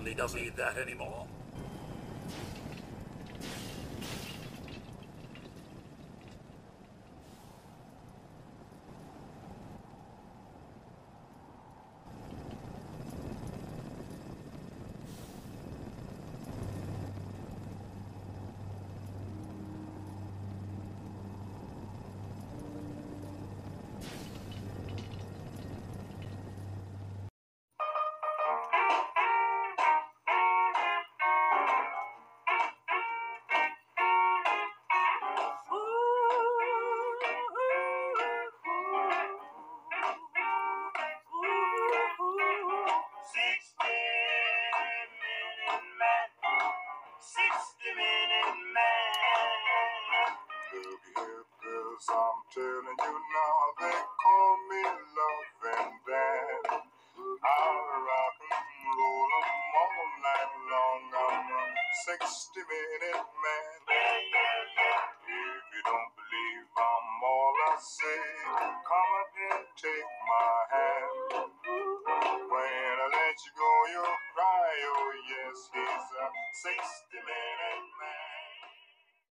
certainly doesn't need that anymore. I'm telling you now, they call me love and dan. I'll rock and roll 'em all night long. I'm a 60-minute man. If you don't believe I'm all I say, come and take my hand. When I let you go, you'll cry your